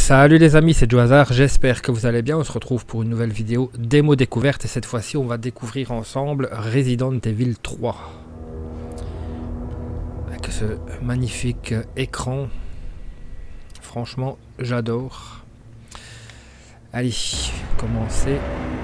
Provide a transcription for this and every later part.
Salut les amis, c'est Joe Hazard, j'espère que vous allez bien. On se retrouve pour une nouvelle vidéo démo découverte et cette fois-ci on va découvrir ensemble Resident Evil 3 avec ce magnifique écran. Franchement j'adore. Allez, commencer.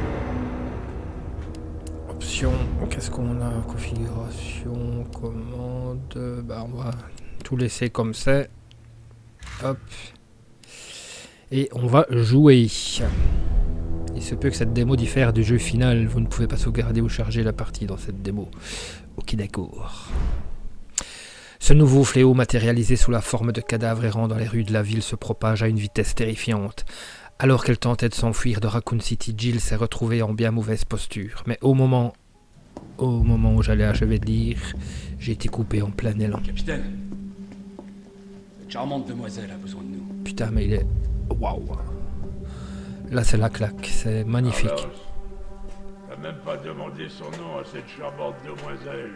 Options, qu'est-ce qu'on a? Configuration, commande, bah on va tout laisser comme c'est. Hop. Et on va jouer. Il se peut que cette démo diffère du jeu final. Vous ne pouvez pas sauvegarder ou charger la partie dans cette démo. Ok, d'accord. Ce nouveau fléau matérialisé sous la forme de cadavres errants dans les rues de la ville se propage à une vitesse terrifiante. Alors qu'elle tentait de s'enfuir de Raccoon City, Jill s'est retrouvée en bien mauvaise posture. Mais au moment où j'allais achever de lire, j'ai été coupé en plein élan. Capitaine, cette charmante demoiselle a besoin de nous. Putain, mais il est... Waouh. Là, c'est la claque. C'est magnifique. Carlos, t'as même pas demandé son nom à cette charmante demoiselle.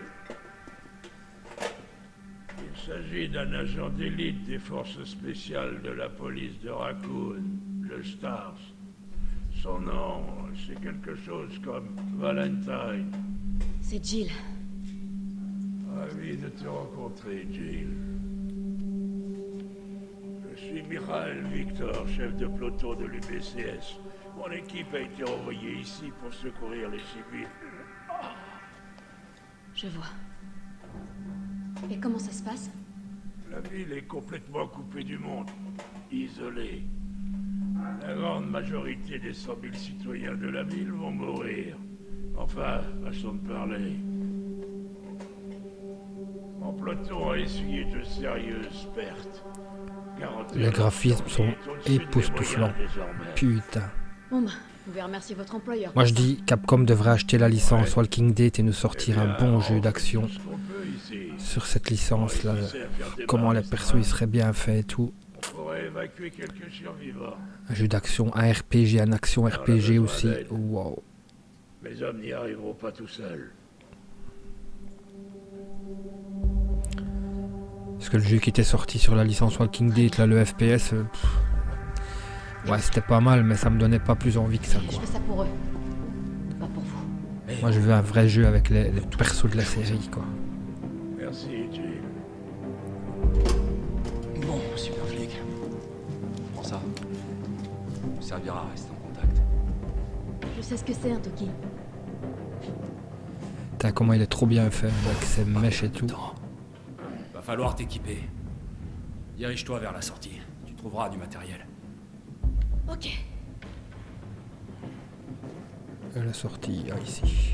Il s'agit d'un agent d'élite des forces spéciales de la police de Raccoon, le Stars. Son nom, c'est quelque chose comme Valentine. C'est Jill. Ravi de te rencontrer, Jill. Je suis Mikhail Victor, chef de peloton de l'UBCS. Mon équipe a été envoyée ici pour secourir les civils. Je vois. Et comment ça se passe? La ville est complètement coupée du monde, isolée. La grande majorité des 100 000 citoyens de la ville vont mourir. Enfin, façon de parler. Mon peloton a essuyé de sérieuses pertes. Les graphismes sont époustouflants. Putain. Bon bah, vous pouvez remercier votre employeur. Moi je dis, Capcom devrait acheter la licence Walking Dead et nous sortir un bon jeu d'action sur cette licence là. Comment les persos ils seraient bien faits et tout. Un jeu d'action, un RPG, un action RPG aussi. Wow. Mes hommes n'y arriveront pas tout seuls. Parce que le jeu qui était sorti sur la licence Walking Dead, là, le FPS, ouais, c'était pas mal, mais ça me donnait pas plus envie que ça, quoi. Je fais ça pour eux, pas pour vous. Moi, je veux un vrai jeu avec les persos de la série, quoi. Merci, Jill. Bon, super flic. Prends ça. Ça servira à rester en contact. Je sais ce que c'est un Toki. Putain, comment il est trop bien fait, avec ses mèches et tout. Va falloir t'équiper. Dirige-toi vers la sortie. Tu trouveras du matériel. Ok. La sortie, ah, ici.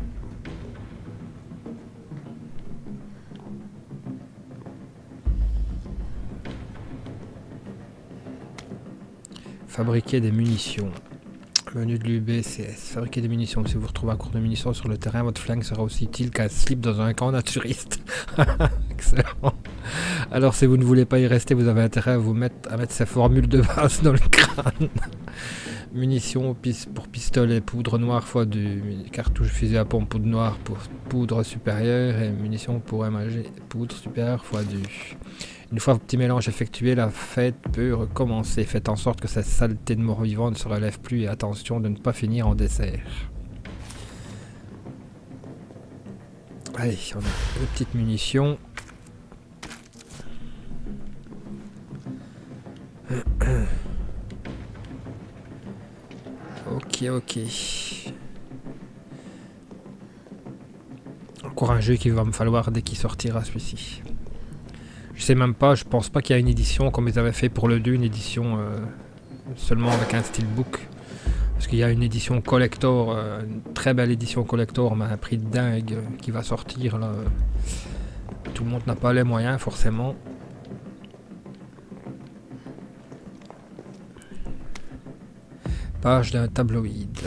Fabriquer des munitions. Menu de l'UBCS. Fabriquer des munitions. Si vous vous retrouvez à court de munitions sur le terrain, votre flingue sera aussi utile qu'un slip dans un camp naturiste. Excellent. Alors si vous ne voulez pas y rester, vous avez intérêt à mettre ces formules de base dans le crâne. Munitions pour pistolet, poudre noire x2, cartouche fusil à pompe, poudre noire pour poudre supérieure et munitions pour MAG, poudre supérieure x2. Une fois votre petit mélange effectué, la fête peut recommencer. Faites en sorte que cette saleté de mort-vivant ne se relève plus et attention de ne pas finir en dessert. Allez, on a deux petites munitions. Ok. Encore un jeu qu'il va me falloir dès qu'il sortira celui-ci. Je sais même pas, je pense pas qu'il y a une édition comme ils avaient fait pour le 2, une édition seulement avec un steelbook. Parce qu'il y a une édition collector, une très belle édition collector, mais à un prix de dingue qui va sortir là. Tout le monde n'a pas les moyens forcément. Page d'un tabloïd.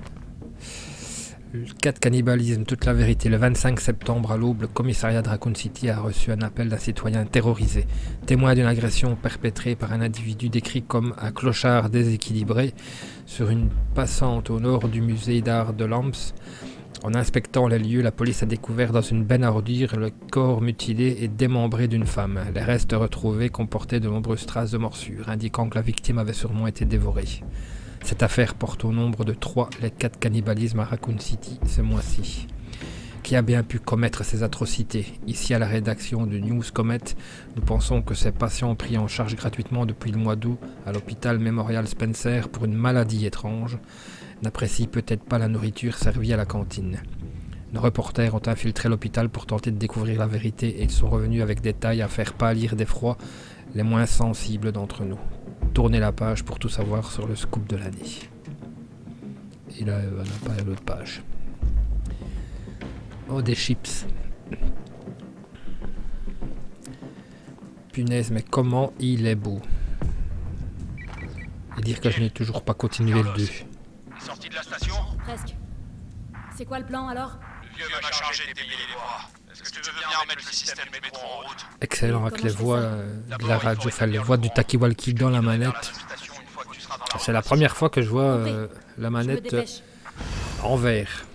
Le cas de cannibalisme, toute la vérité. Le 25 septembre à l'aube, le commissariat de Raccoon City a reçu un appel d'un citoyen terrorisé, témoin d'une agression perpétrée par un individu décrit comme un clochard déséquilibré sur une passante au nord du musée d'art de Lamps. En inspectant les lieux, la police a découvert dans une benne à ordures le corps mutilé et démembré d'une femme. Les restes retrouvés comportaient de nombreuses traces de morsures, indiquant que la victime avait sûrement été dévorée. Cette affaire porte au nombre de 3 les cas de cannibalisme à Raccoon City ce mois-ci. Qui a bien pu commettre ces atrocités? Ici à la rédaction de News Comet, nous pensons que ces patients pris en charge gratuitement depuis le mois d'août à l'hôpital Memorial Spencer pour une maladie étrange n'apprécient peut-être pas la nourriture servie à la cantine. Nos reporters ont infiltré l'hôpital pour tenter de découvrir la vérité et ils sont revenus avec des détails à faire pâlir d'effroi les moins sensibles d'entre nous. Tournez la page pour tout savoir sur le scoop de l'année. Et là, on n'a pas l'autre page. Oh, des chips. Punaise, mais comment il est beau. Et dire que je n'ai toujours pas continué le 2. Sorti de la station? Presque. C'est quoi le plan alors? Le vieux m'a chargé de débiler les voies. Est-ce que tu veux bien remettre le système de métro en route? Excellent, avec les voix de la radio, enfin les voix du Takiwalki dans la manette. C'est la première fois que je vois la manette en vert.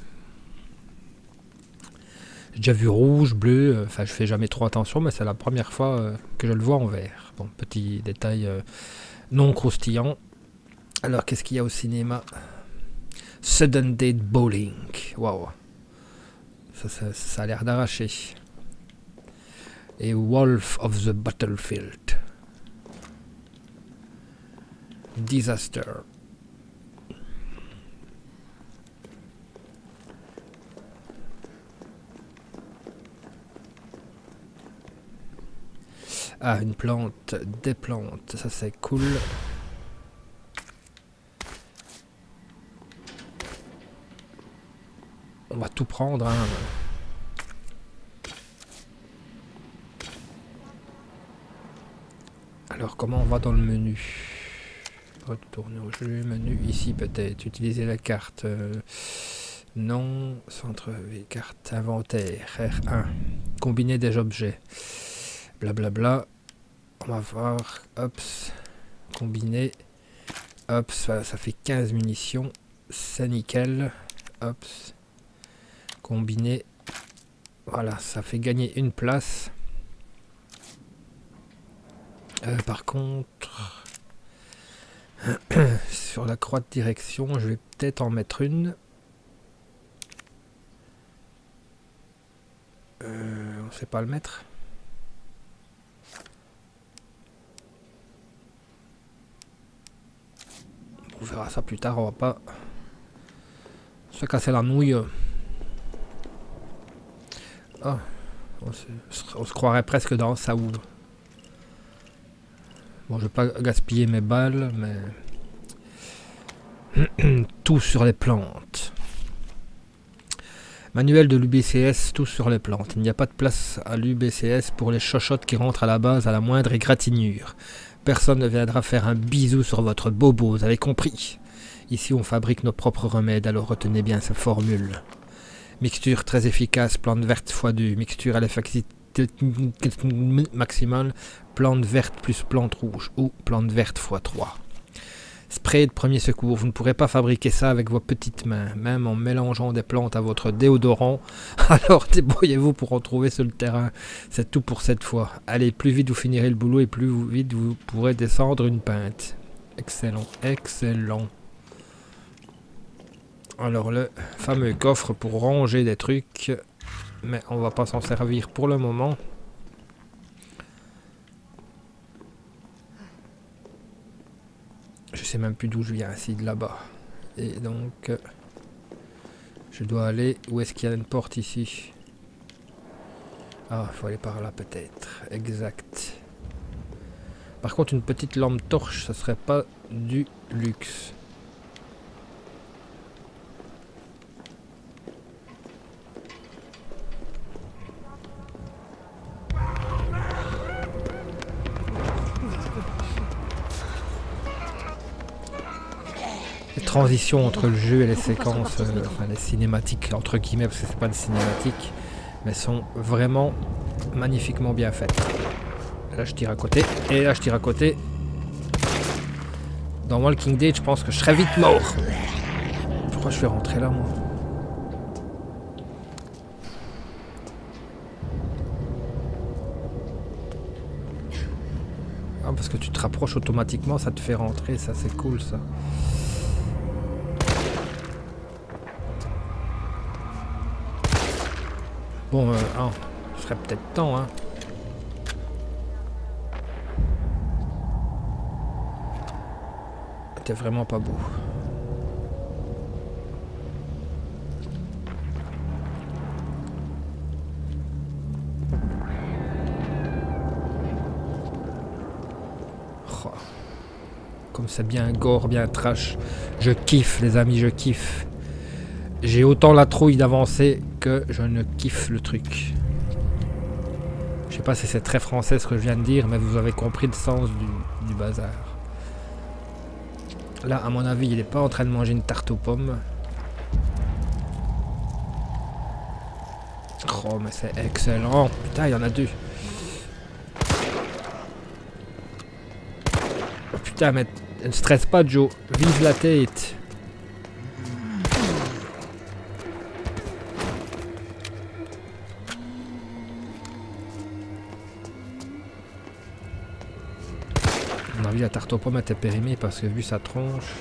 J'ai déjà vu rouge, bleu, enfin je fais jamais trop attention, mais c'est la première fois que je le vois en vert. Bon, petit détail non croustillant. Alors qu'est-ce qu'il y a au cinéma? Sudden Date Bowling. Waouh. Ça a l'air d'arracher. Et Wolf of the Battlefield. Disaster. Ah, une plante, des plantes, ça c'est cool. On va tout prendre, hein. Alors comment on va dans le menu? Retourner au jeu, menu, ici peut-être, utiliser la carte. Non, centre, carte, inventaire, R1. Combiner des objets. Blablabla. On va voir, hops, combiner. Hops, ça fait 15 munitions. C'est nickel. Hops. Combiner. Voilà, ça fait gagner une place. Par contre, sur la croix de direction, je vais peut-être en mettre une. On sait pas le mettre. On verra ça plus tard, on va pas se casser la nouille. Oh, on se croirait presque dans Saoul. Bon, je vais pas gaspiller mes balles, mais tout sur les plantes. Manuel de l'UBCS, tout sur les plantes. Il n'y a pas de place à l'UBCS pour les chochottes qui rentrent à la base à la moindre égratignure. Personne ne viendra faire un bisou sur votre bobo, vous avez compris? Ici, on fabrique nos propres remèdes, alors retenez bien ces formules. Mixture très efficace, plante verte x2. Mixture à l'efficacité maximale, plante verte plus plante rouge ou plante verte x3. Spray de premier secours, vous ne pourrez pas fabriquer ça avec vos petites mains, même en mélangeant des plantes à votre déodorant. Alors débrouillez-vous pour en trouver sur le terrain. C'est tout pour cette fois. Allez, plus vite vous finirez le boulot et plus vite vous pourrez descendre une pinte. Excellent, excellent. Alors le fameux coffre pour ranger des trucs, mais on va pas s'en servir pour le moment. Je sais même plus d'où je viens, ici de là-bas. Et donc, je dois aller. Où est-ce qu'il y a une porte ici? Ah, il faut aller par là peut-être. Exact. Par contre, une petite lampe torche, ça serait pas du luxe. Les transitions entre le jeu et les séquences, enfin les cinématiques entre guillemets, parce que c'est pas des cinématiques, mais sont vraiment magnifiquement bien faites. Là je tire à côté, et là je tire à côté. Dans Walking Dead, je pense que je serais vite mort. Pourquoi je fais rentrer là, moi? parce que tu te rapproches automatiquement, ça te fait rentrer, ça c'est cool ça. Bon, ce serait peut-être temps, hein. T'es vraiment pas beau. Oh. Comme c'est bien gore, bien trash. Je kiffe les amis, je kiffe. J'ai autant la trouille d'avancer que je ne kiffe le truc. Je sais pas si c'est très français ce que je viens de dire, mais vous avez compris le sens du bazar. Là, à mon avis, il est pas en train de manger une tarte aux pommes. Oh, mais c'est excellent. Putain, il y en a deux. Oh, putain, mais ne stresse pas, Joe. Vise la tête. À mon avis, la tarte aux pommes était périmée parce que vu sa tronche.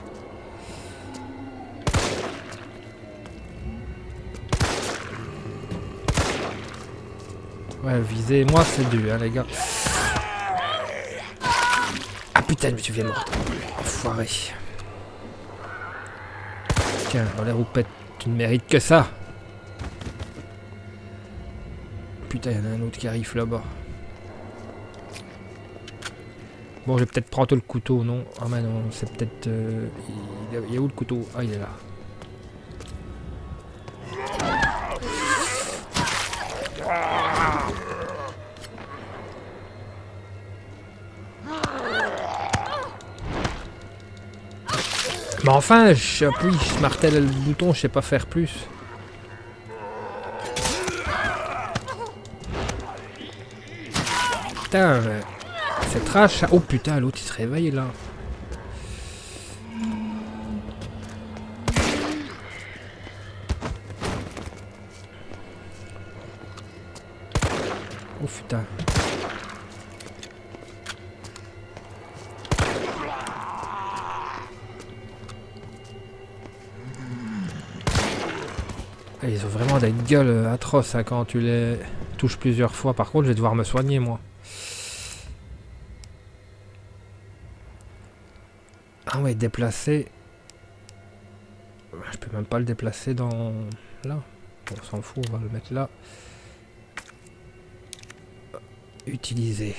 Ouais, viser, moi c'est dur, hein, les gars. Ah putain, je me suis fait mort. Enfoiré. Tiens, dans les roupettes, tu ne mérites que ça. Putain, il y en a un autre qui arrive là-bas. Bon, je vais peut-être prendre le couteau, non? Ah mais non, c'est peut-être... il est où le couteau? Ah, il est là. Mais enfin, j'appuie, je martèle le bouton, je sais pas faire plus. Putain, c'est trash. Oh putain, l'autre il se réveille là. Oh putain. Ils ont vraiment des gueules atroces hein, quand tu les touches plusieurs fois. Par contre, je vais devoir me soigner moi. Ah ouais, déplacer. Je peux même pas le déplacer dans... là. On s'en fout, on va le mettre là. Utiliser.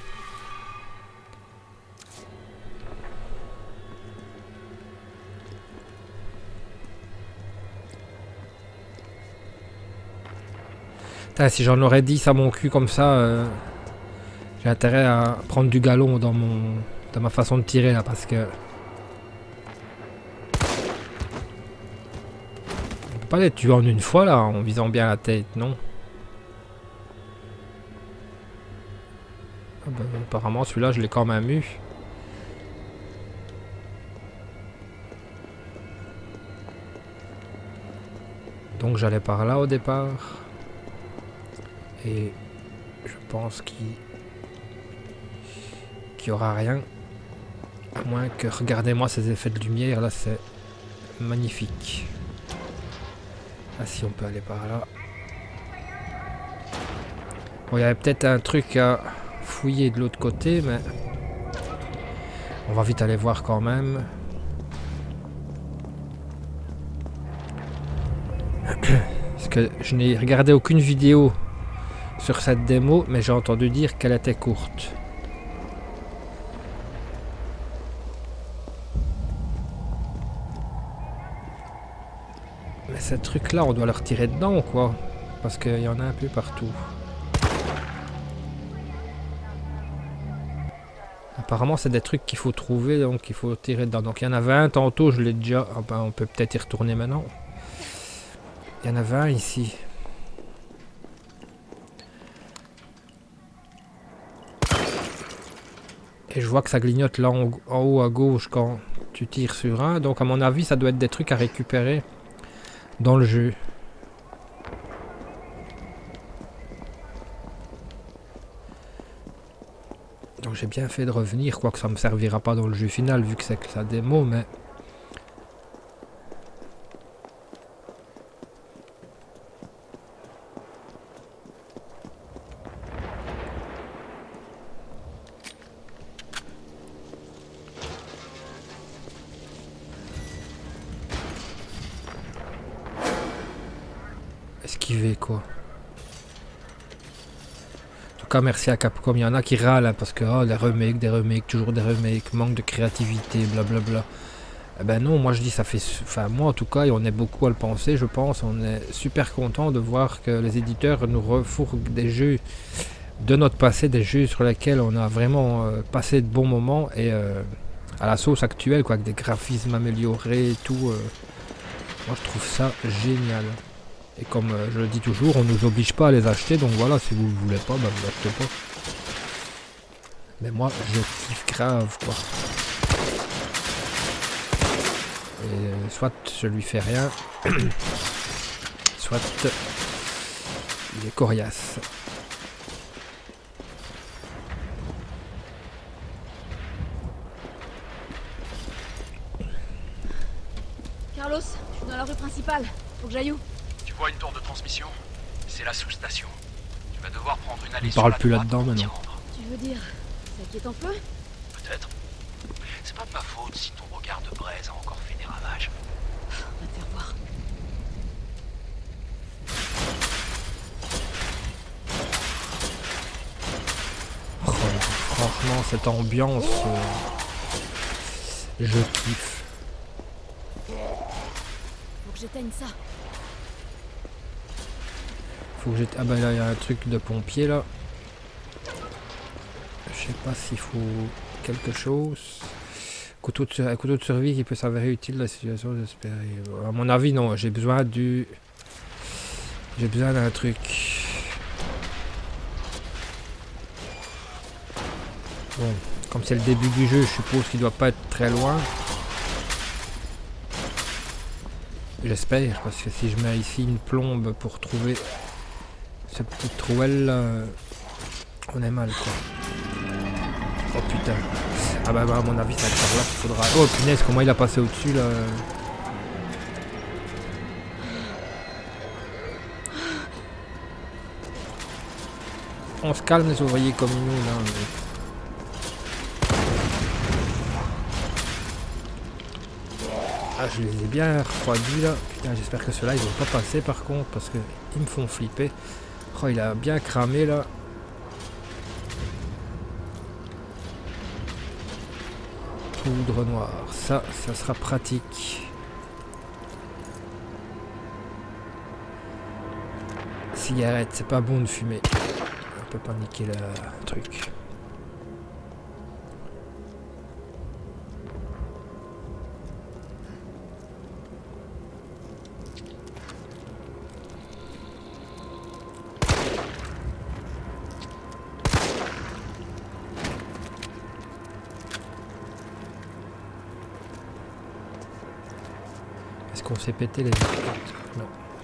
Putain, si j'en aurais 10 à mon cul comme ça, j'ai intérêt à prendre du galon dans ma façon de tirer là parce que... On peut pas les tuer en une fois là, en visant bien la tête, non? Ah bah, apparemment celui-là je l'ai quand même eu. Donc j'allais par là au départ. Et je pense qu'il n'y aura rien. À moins que, regardez-moi ces effets de lumière, là c'est magnifique. Ah si, on peut aller par là. Bon, il y avait peut-être un truc à fouiller de l'autre côté, mais on va vite aller voir quand même. Parce que je n'ai regardé aucune vidéo sur cette démo, mais j'ai entendu dire qu'elle était courte. Mais ces trucs-là, on doit leur tirer dedans ou quoi? Parce qu'il y en a un peu partout. Apparemment, c'est des trucs qu'il faut trouver, donc il faut tirer dedans. Donc il y en avait un tantôt, je l'ai déjà... Ah ben, on peut peut-être y retourner maintenant. Il y en avait un ici. Et je vois que ça clignote là en haut à gauche quand tu tires sur un. Donc à mon avis, ça doit être des trucs à récupérer dans le jeu. Donc j'ai bien fait de revenir, quoique ça me servira pas dans le jeu final vu que c'est que la démo, mais... Esquiver quoi. En tout cas merci à Capcom, il y en a qui râlent hein, parce que oh, des remakes, toujours des remakes, manque de créativité, blablabla. Eh ben non, moi je dis ça fait... Enfin moi en tout cas, et on est beaucoup à le penser, je pense, on est super content de voir que les éditeurs nous refourguent des jeux de notre passé, des jeux sur lesquels on a vraiment passé de bons moments et à la sauce actuelle quoi, avec des graphismes améliorés et tout. Moi je trouve ça génial. Et comme je le dis toujours, on nous oblige pas à les acheter, donc voilà, si vous ne voulez pas, bah vous l'achetez pas. Mais moi, je kiffe grave, quoi. Et soit je lui fais rien, soit il est coriace. Carlos, je suis dans la rue principale. Faut que j'aille où? Tu vois une tour de transmission? C'est la sous-station. Tu vas devoir prendre une allée On sur parle la plus droite là-dedans pour t'y maintenant. rendre. Tu veux dire, ça qui est en feu? Peut-être. C'est pas de ma faute si ton regard de braise a encore fait des ravages. On va te faire voir. Oh, franchement, cette ambiance, je kiffe. Faut que j'éteigne ça. Faut que j'étais... Ah bah là, il y a un truc de pompier, là. Je sais pas s'il faut quelque chose. Un couteau de survie qui peut s'avérer utile dans la situation désespérée. À mon avis, non. J'ai besoin du... J'ai besoin d'un truc. Bon, comme c'est le début du jeu, je suppose qu'il doit pas être très loin. J'espère, parce que si je mets ici une plombe pour trouver ce petit trouelle là, on est mal quoi. Oh putain. Ah bah à mon avis c'est par là qu'il faudra... Oh punaise, comment il a passé au-dessus là. On se calme les ouvriers comme nous là. Ah, je les ai bien refroidis là. Putain, j'espère que ceux-là ils vont pas passer par contre parce que ils me font flipper. Oh, il a bien cramé là. Poudre noire, ça sera pratique. Cigarette, c'est pas bon de fumer. On peut pas niquer le truc. Est-ce qu'on s'est pété les vitres? Non.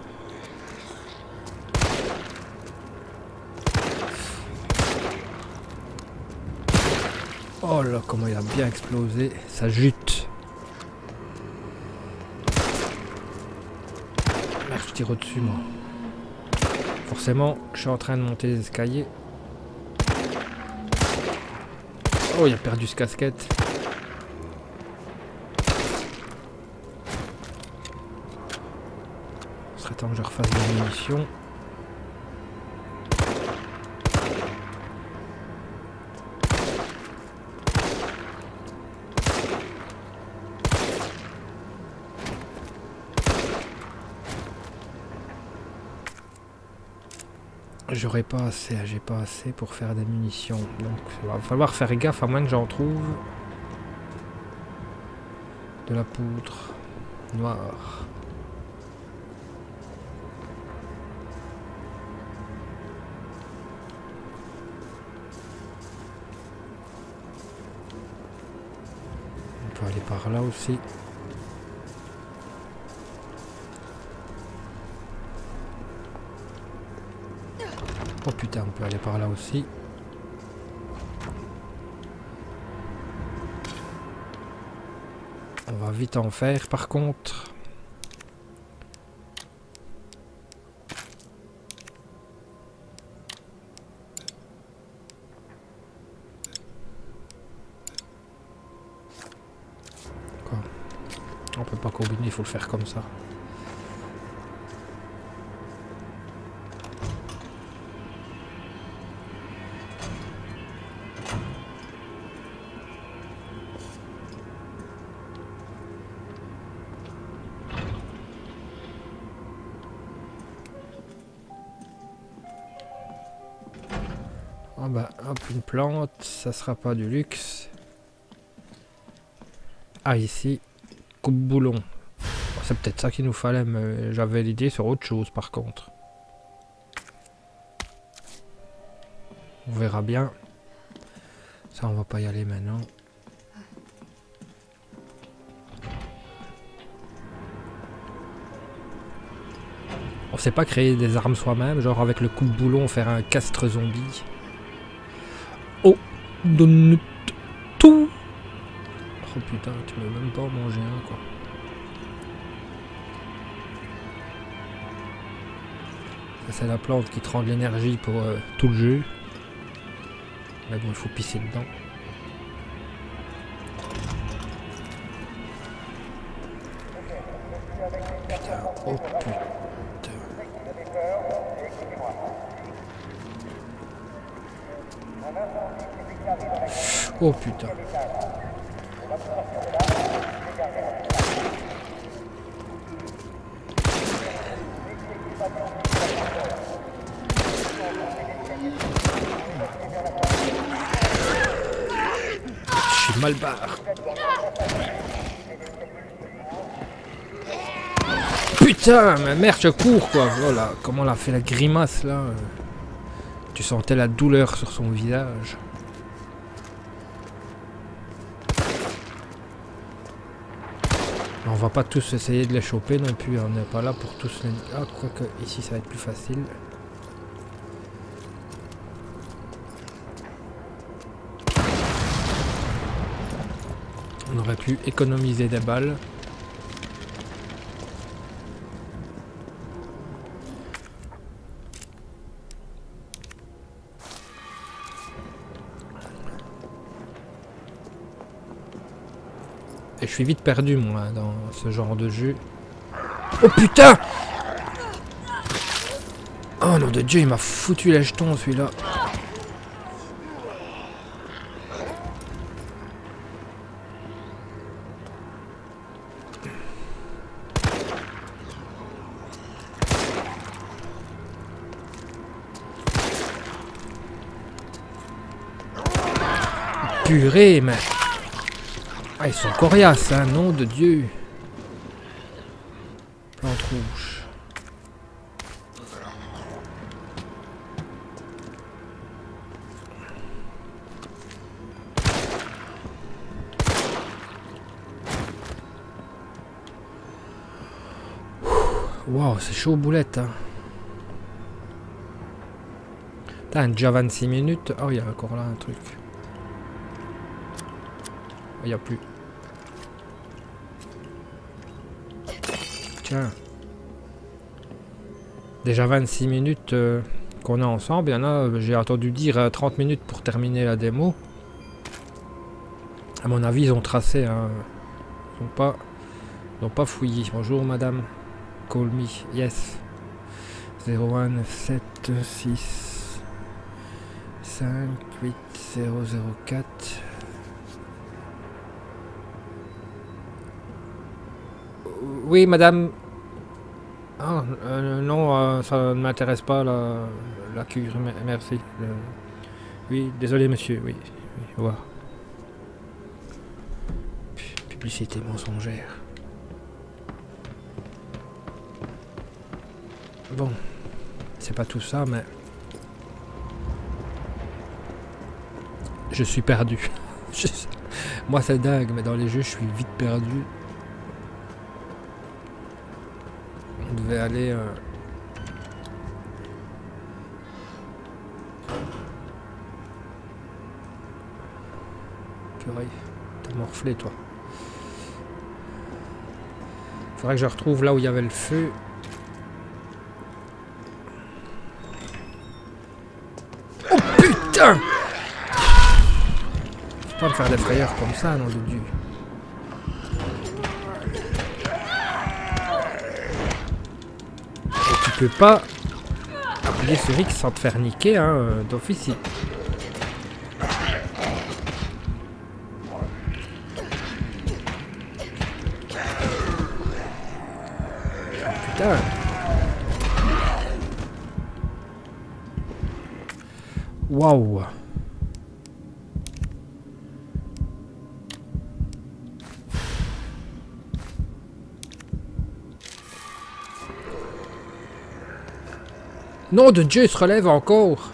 Oh là, comment il a bien explosé. Ça jute. Merde, je tire au-dessus, moi. Forcément, je suis en train de monter les escaliers. Oh, il a perdu ce casquette. Il serait temps que je refasse des munitions. J'aurais pas assez, j'ai pas assez pour faire des munitions. Donc il va falloir faire gaffe à moins que j'en trouve de la poudre noire. On peut aller par là aussi. Oh putain, on peut aller par là aussi. On va vite en faire par contre. Quoi? On peut pas combiner, il faut le faire comme ça. Ah bah hop, une plante, ça sera pas du luxe. Ah ici, coupe-boulon. C'est peut-être ça qu'il nous fallait, mais j'avais l'idée sur autre chose par contre. On verra bien. Ça on va pas y aller maintenant. On sait pas créer des armes soi-même, genre avec le coupe-boulon faire un castre zombie. Oh, donne tout. Oh putain, tu peux même pas en manger un quoi. Ça c'est la plante qui te rend de l'énergie pour tout le jeu. Mais bon, il faut pisser dedans. Putain, oh putain. Oh putain. Je suis mal barre. Putain, mais merde, je cours quoi. Voilà, comment elle a fait la grimace là. Tu sentais la douleur sur son visage. On va pas tous essayer de les choper non plus, on n'est pas là pour tous les... Ah, quoique ici ça va être plus facile. On aurait pu économiser des balles. Et je suis vite perdu moi dans ce genre de jeu. Oh putain! Oh nom de Dieu, il m'a foutu les jetons celui-là. Purée, mais... Ah, ils sont coriaces, hein, nom de Dieu. Plante rouge. Waouh, c'est chaud boulette, hein. Putain, déjà 26 minutes. Oh, il y a encore là un truc. Il n'y a plus. Tiens. Déjà 26 minutes qu'on est ensemble. Il y en a, j'ai entendu dire 30 minutes pour terminer la démo. À mon avis, ils ont tracé. Hein. Ils n'ont pas fouillé. Bonjour madame. Call me. Yes. 01 7 6 5 8 0 0 4. Oui, madame. Ah, non, ça ne m'intéresse pas la cure. Merci. Oui, désolé, monsieur. Oui, au revoir. Publicité mensongère. Bon, c'est pas tout ça, mais je suis perdu. Moi, c'est dingue, mais dans les jeux, je suis vite perdu. On devait aller... Purée, t'as morflé toi. Faudrait que je retrouve là où il y avait le feu. Oh putain! Faut pas me faire des frayeurs comme ça, nom de Dieu. Et tu peux pas appuyer sur X sans te faire niquer, hein, d'office. Putain. Waouh. Nom de Dieu, il se relève encore.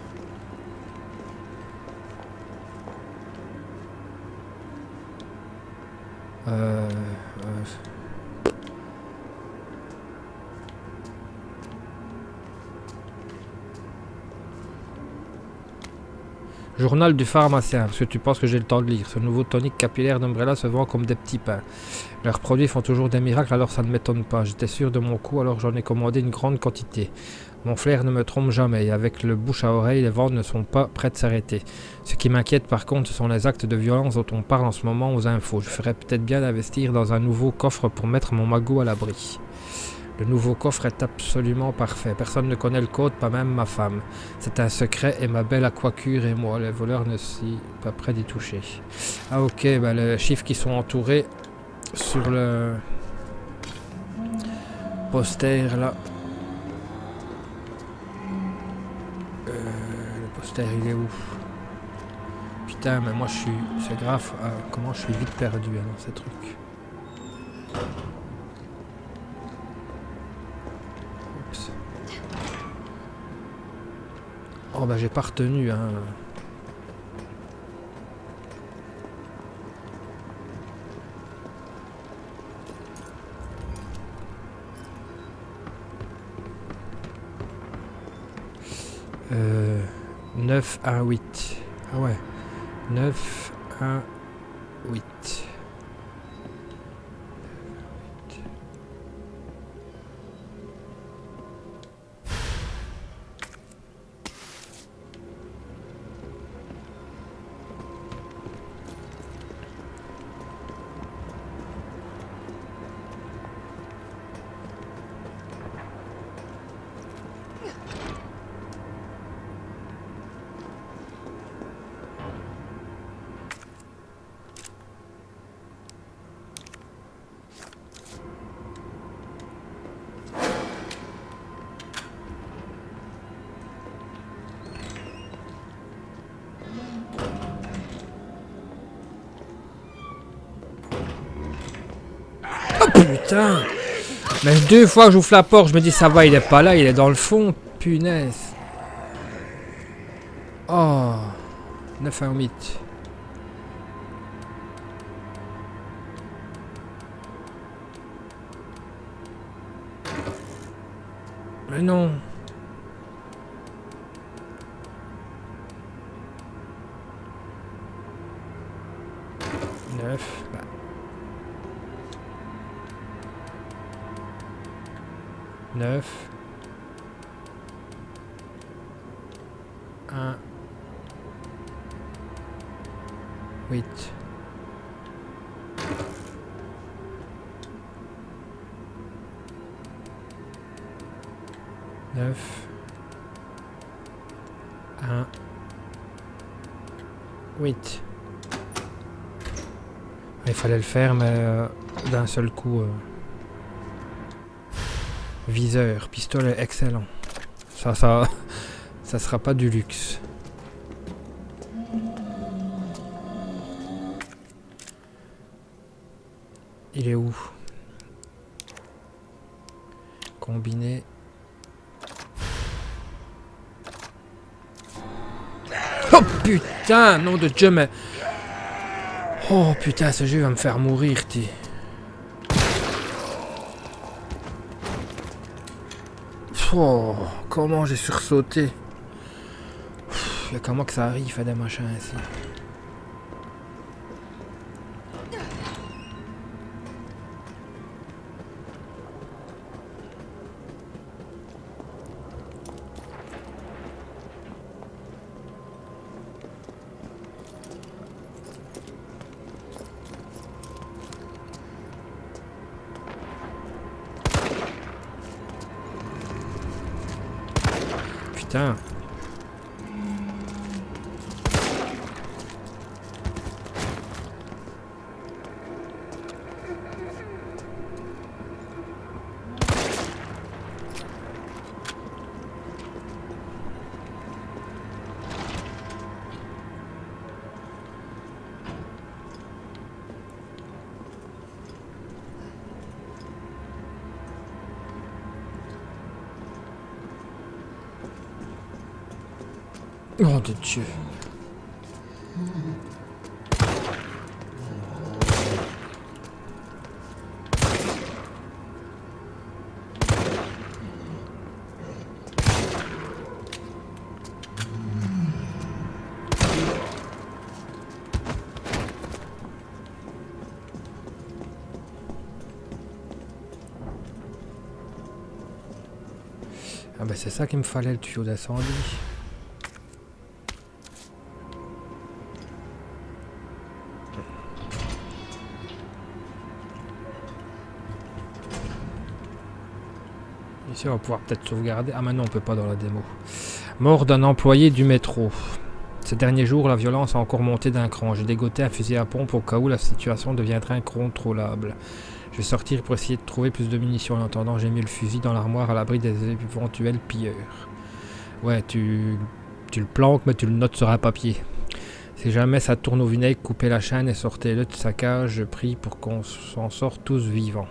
Journal du pharmacien, parce que tu penses que j'ai le temps de lire. Ce nouveau tonique capillaire d'Umbrella se vend comme des petits pains. Leurs produits font toujours des miracles, alors ça ne m'étonne pas. J'étais sûr de mon coup, alors j'en ai commandé une grande quantité. Mon flair ne me trompe jamais, et avec le bouche à oreille, les ventes ne sont pas prêtes de s'arrêter. Ce qui m'inquiète par contre, ce sont les actes de violence dont on parle en ce moment aux infos. Je ferais peut-être bien d'investir dans un nouveau coffre pour mettre mon magot à l'abri. Le nouveau coffre est absolument parfait. Personne ne connaît le code, pas même ma femme. C'est un secret et ma belle aquacure et moi. Les voleurs ne sont pas prêts d'y toucher. Ah ok, bah les chiffres qui sont entourés sur le poster là. Le poster il est où? Putain, mais moi je suis... C'est grave, comment je suis vite perdu dans ces trucs. Oh bah j'ai pas retenu hein. Euh, 9, 1, 8. Ah ouais. 9, 1, 8. Putain. Mais 2 fois que j'ouvre la porte, je me dis ça va, il est pas là, il est dans le fond. Punaise. Oh. 9 1 8. Mais non. Bah. 9 1 8 9 1 8. Il fallait le faire mais d'un seul coup. Viseur, pistolet excellent. Ça sera pas du luxe. Il est où? Combiné. Oh putain, nom de Dieu, mais... Oh putain, ce jeu va me faire mourir, t'es... Oh, comment j'ai sursauté. Il y a comment que ça arrive à des machins ici. putain. Oh de Dieu. Ah ben c'est ça qu'il me fallait, le tuyau d'incendie. Ici on va pouvoir peut-être sauvegarder. Ah maintenant on peut pas dans la démo. Mort d'un employé du métro. Ces derniers jours la violence a encore monté d'un cran. J'ai dégoté un fusil à pompe au cas où la situation deviendrait incontrôlable. Je vais sortir pour essayer de trouver plus de munitions. En attendant j'ai mis le fusil dans l'armoire à l'abri des éventuels pilleurs. Ouais tu le planques mais tu le notes sur un papier. Si jamais ça tourne au vinaigre, coupez la chaîne et sortez-le de sa cage. Je prie pour qu'on s'en sorte tous vivants.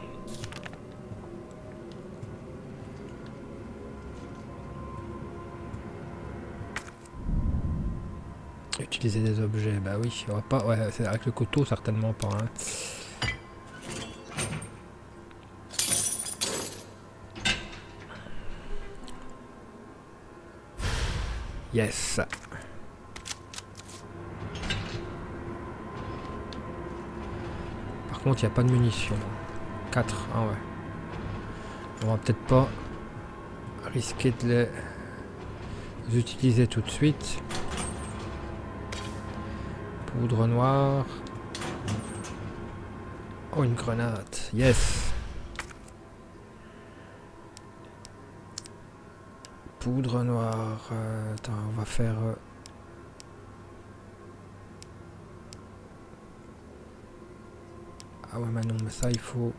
Utiliser des objets, bah oui, on va pas, ouais, c'est avec le couteau certainement pas. Hein. Yes. Par contre, il n'y a pas de munitions. 4, ah ouais. On va peut-être pas risquer de les utiliser tout de suite. Poudre noire. Oh, une grenade. Yes. Poudre noire. Attends, on va faire... Ah ouais, mais non, mais ça, il faut...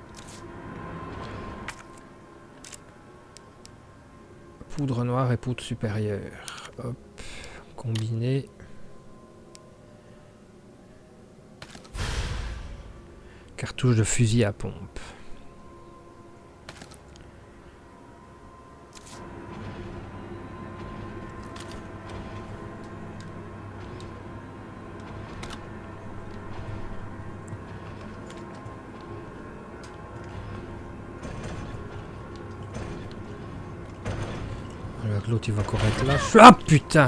Poudre noire et poudre supérieure. Hop. Combiner. Cartouche de fusil à pompe. L'autre il va encore être là. Ah putain!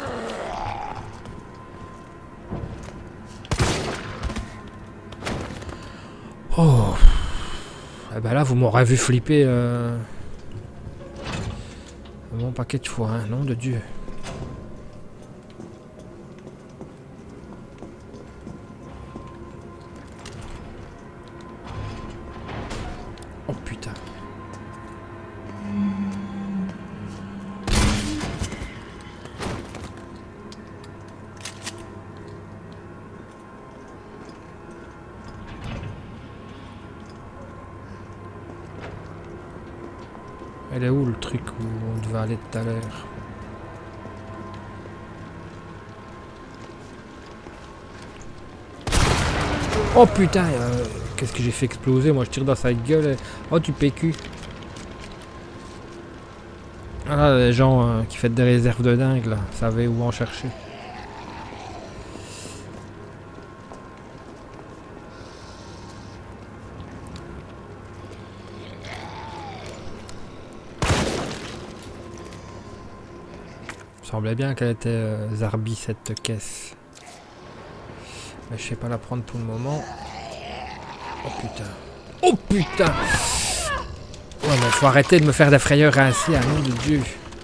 Oh. Eh ben là vous m'aurez vu flipper mon paquet de fois, hein, nom de Dieu. Oh putain. Elle est où le truc où on devait aller tout à l'heure? Oh putain, qu'est-ce que j'ai fait exploser? Moi je tire dans sa gueule. Et... Oh du PQ. Ah là, les gens qui font des réserves de dingue là, savaient où en chercher. Il semblait bien qu'elle était Zarbi cette caisse. Mais je sais pas la prendre pour le moment. Oh putain. Oh putain. Ouais mais faut arrêter de me faire des frayeurs ainsi, à nom de Dieu.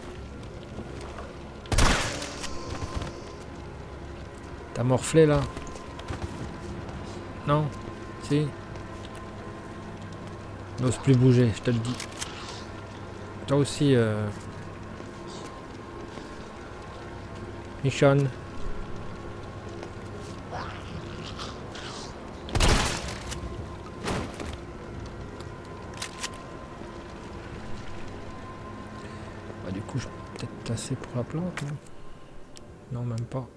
T'as morflé là? Non? Si? N'ose plus bouger, je te le dis. Toi aussi Michonne. Bah, du coup, je peux peut-être tasser pour la plante. Hein. Non, même pas.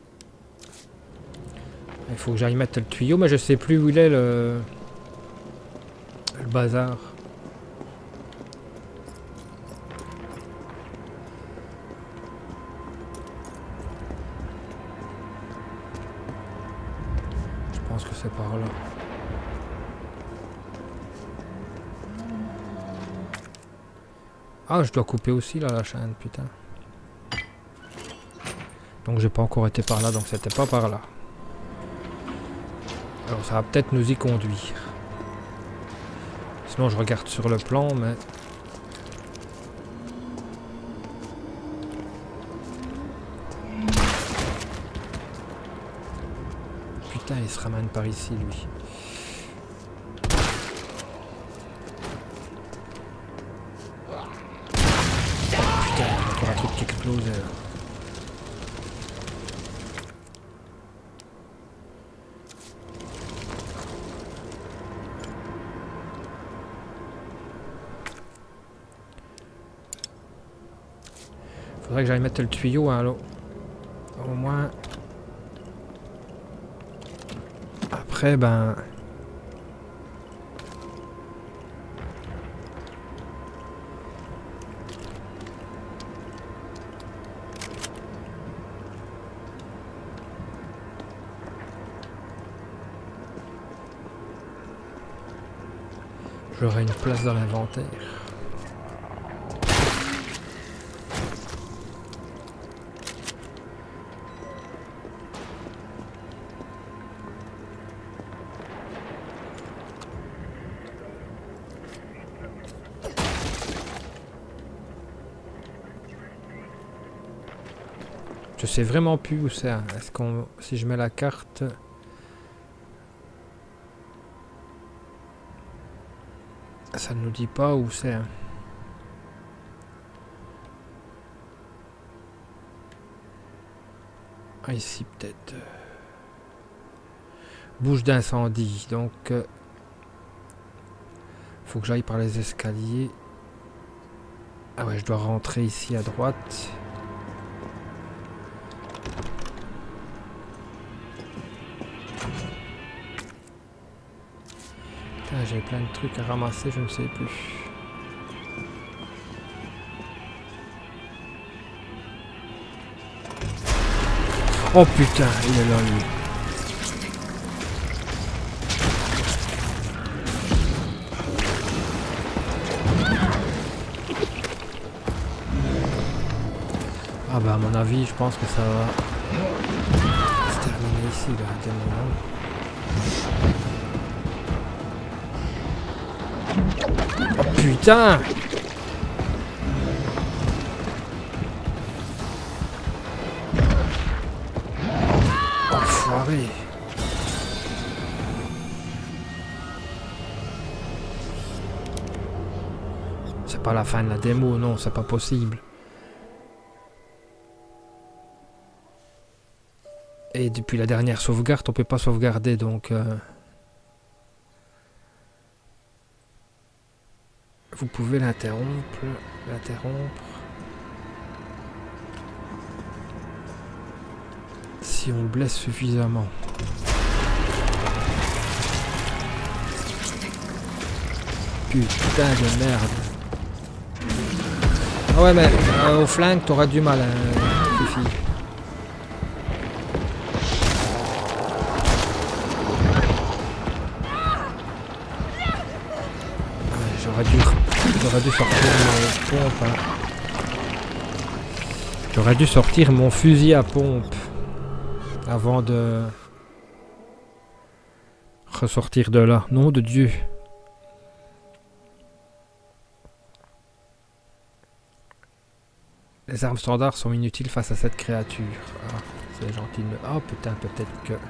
Il faut que j'aille mettre le tuyau, mais je sais plus où il est le bazar. Je pense que c'est par là. Ah, je dois couper aussi là la chaîne, putain. Donc j'ai pas encore été par là, donc c'était pas par là. Alors ça va peut-être nous y conduire. Sinon je regarde sur le plan, mais... Putain, il se ramène par ici, lui. Putain, il y a encore un truc qui explose là. Faudrait que j'aille mettre le tuyau, hein, là. Au moins... Après, ben... J'aurai une place dans l'inventaire. Je sais vraiment plus où c'est. Est-ce qu'on, si je mets la carte, ça ne nous dit pas où c'est. Ah, ici peut-être. Bouche d'incendie. Donc, faut que j'aille par les escaliers. Ah ouais, je dois rentrer ici à droite. J'ai plein de trucs à ramasser, je ne sais plus. Oh putain, il est là lui. Ah bah à mon avis, je pense que ça va se terminer ici, là, à tel moment. Oh putain! Enfoiré! C'est pas la fin de la démo, non, c'est pas possible. Et depuis la dernière sauvegarde, on peut pas sauvegarder, donc... Vous pouvez l'interrompre, si on blesse suffisamment. Putain de merde. Ah ouais mais au flingue t'auras du mal, hein, Fifi. J'aurais dû sortir mon pompe. Hein. J'aurais dû sortir mon fusil à pompe avant de ressortir de là. Nom de Dieu. Les armes standards sont inutiles face à cette créature. Ah, c'est gentil. Oh putain, peut-être que...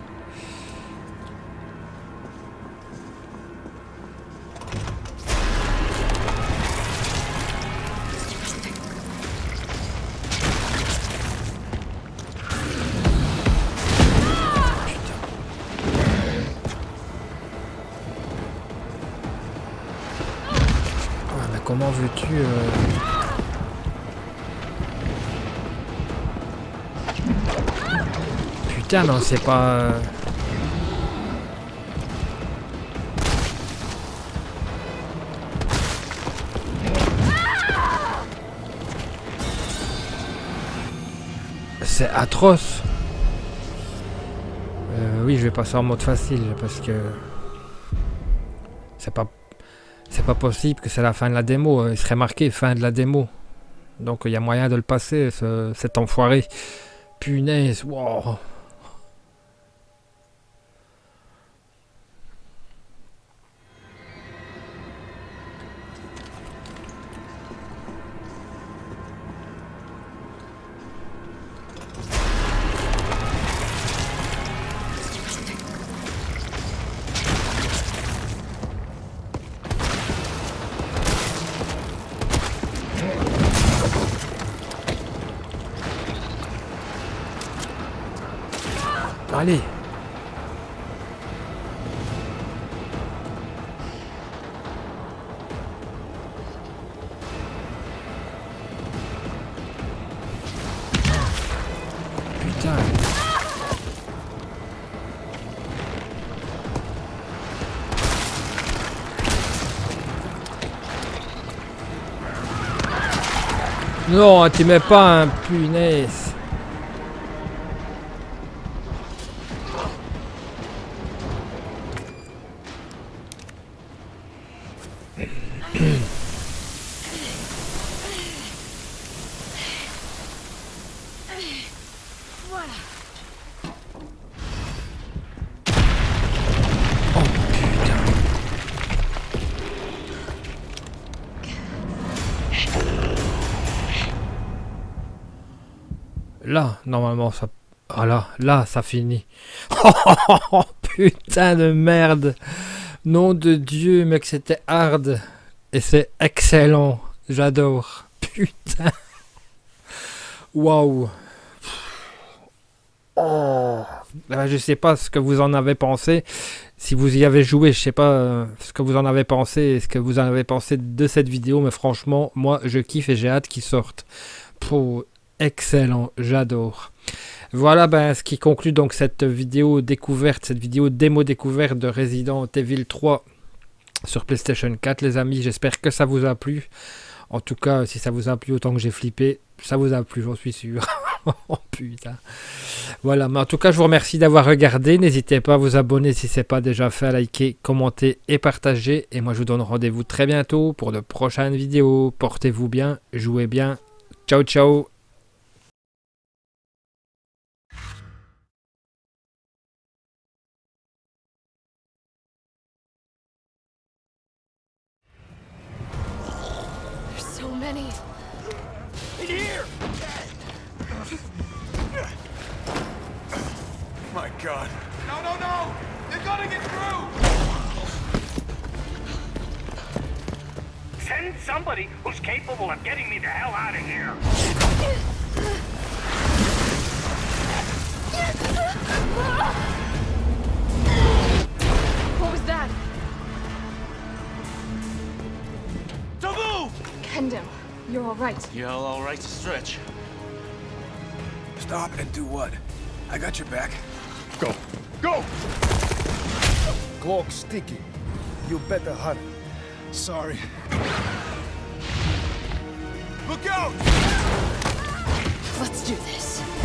comment veux-tu Putain, non, c'est pas... C'est atroce. Oui, je vais passer en mode facile parce que c'est pas possible que c'est la fin de la démo. Il serait marqué fin de la démo. Donc il y a moyen de le passer, cet enfoiré. Punaise, wow. Allez. Putain. Non, tu mets pas un punaise. Là, normalement, ça... Ah là, ça finit. Oh, putain de merde. Nom de Dieu, mec, c'était hard. Et c'est excellent. J'adore. Putain. Waouh. Oh. Je sais pas ce que vous en avez pensé. Si vous y avez joué, je sais pas ce que vous en avez pensé. Ce que vous en avez pensé de cette vidéo. Mais franchement, moi, je kiffe et j'ai hâte qu'il sorte. Pour... Excellent, j'adore. Voilà ce qui conclut donc cette vidéo découverte, cette vidéo démo découverte de Resident Evil 3 sur PlayStation 4, les amis. J'espère que ça vous a plu. En tout cas, si ça vous a plu autant que j'ai flippé, ça vous a plu, j'en suis sûr. Oh putain. Voilà, mais en tout cas, je vous remercie d'avoir regardé. N'hésitez pas à vous abonner si ce n'est pas déjà fait, à liker, commenter et partager. Et moi, je vous donne rendez-vous très bientôt pour de prochaines vidéos. Portez-vous bien, jouez bien. Ciao, ciao. So many. In here! My God. No, no, no! You're gonna get through! Send somebody who's capable of getting me the hell out of here! What was that? Taboo! Kendo, you're all right. Yeah, all right to stretch. Stop and do what? I got your back. Go. Go! Cloak sticky. You better hurry. Sorry. Look out! Let's do this.